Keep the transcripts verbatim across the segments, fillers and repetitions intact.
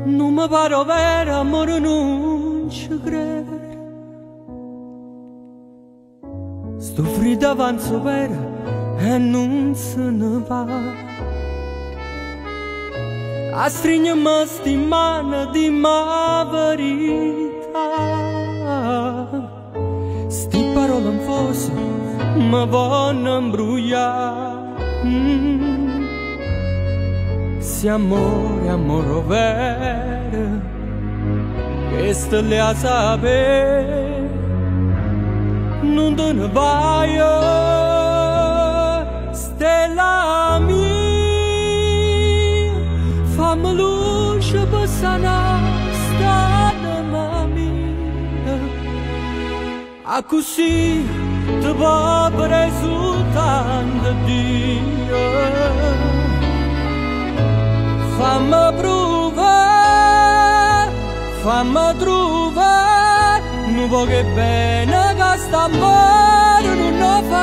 Nu mă pare o vera, amore, non ci credo. Sto freddo avanzo vera e non se ne va. A stringermi sti mani di ma verità. Sti parole in fosse mi vanno imbrugliare. Mm. Se amore, amore vero, che stelle a sapere, non te ne vai, stella mia, fammi luce per sanare st'anima mia, a così ti va risultando Dio. Fammi provare, fammi trovare, non vuoi che bene che sta amore non lo fa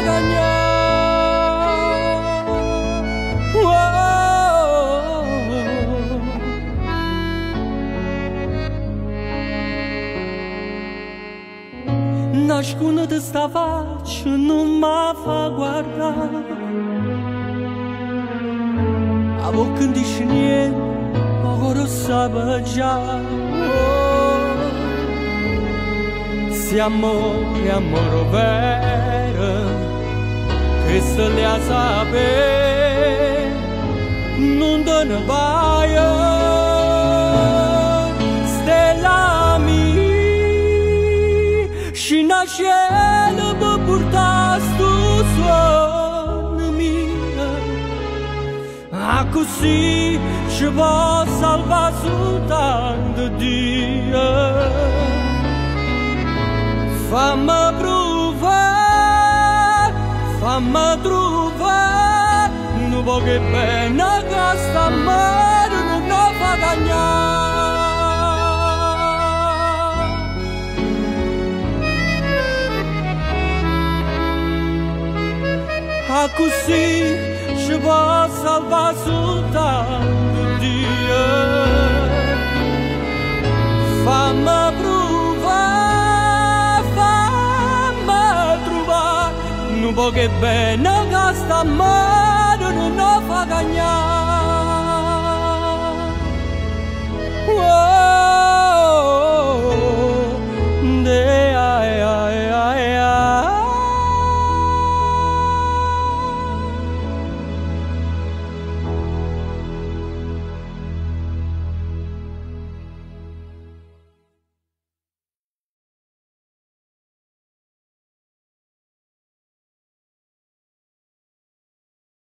cagnare. Oh. Nascondete sta faccia, non mi fa guardare. A bocca non dice niente, ma ora sape già. Oh. Se amore, amore vero, che se le a sapere, non te ne vai, stella mia, scina al cielo per portare sto suono mio. Ah, così ci può salvare soltanto Dio. Fammi provare, fammi trovare, non vuoi che bene che sta amore non lo fa cagnare. Ah, così ci può salvare soltanto Dio. Fammi provare, fammi trovare, non vuoi che bene che sta amore non lo fa cagnare.